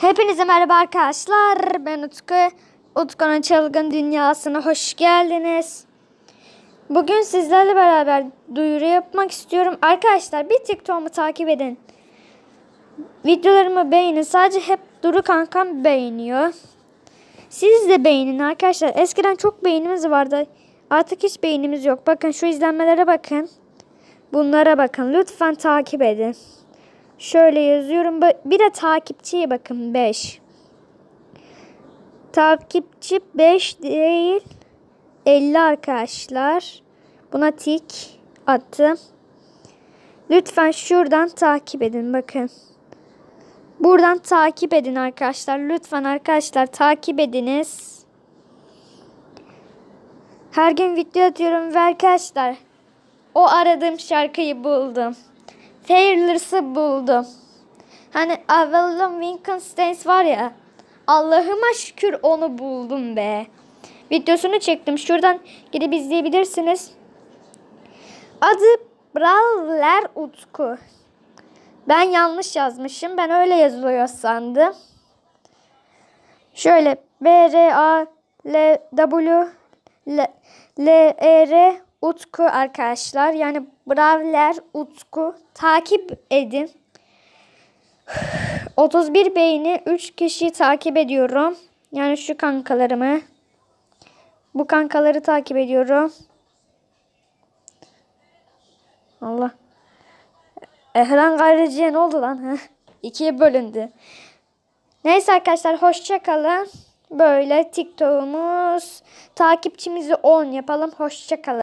Hepinize merhaba arkadaşlar. Ben Utku. Utku'nun çılgın dünyasına hoş geldiniz. Bugün sizlerle beraber duyuru yapmak istiyorum. Arkadaşlar bir TikTok'umu takip edin. Videolarımı beğenin. Sadece hep Duru kankam beğeniyor. Siz de beğenin arkadaşlar. Eskiden çok beğenimiz vardı. Artık hiç beğenimiz yok. Bakın şu izlenmelere bakın. Bunlara bakın. Lütfen takip edin. Şöyle yazıyorum. Bir de takipçiye bakın 5. Takipçi 5 değil 50 arkadaşlar. Buna tik attım. Lütfen şuradan takip edin bakın. Buradan takip edin arkadaşlar. Lütfen arkadaşlar takip ediniz. Her gün video atıyorum ve arkadaşlar o aradığım şarkıyı buldum. Fearless'ı buldum. Hani Avalon Wittgenstein var ya. Allah'ıma şükür onu buldum be. Videosunu çektim. Şuradan gidip izleyebilirsiniz. Adı Brawler Utku. Ben yanlış yazmışım. Ben öyle yazılıyor sandım. Şöyle BRALWLER Utku arkadaşlar. Yani Brawler Utku. Takip edin. 31 beğeni, 3 kişiyi takip ediyorum. Yani şu kankalarımı. Bu kankaları takip ediyorum. Allah. Ehran Gayrıcı'ya ne oldu lan? İkiye bölündü. Neyse arkadaşlar hoşça kalın. Böyle TikTok'umuz takipçimizi 10 yapalım. Hoşça kalın.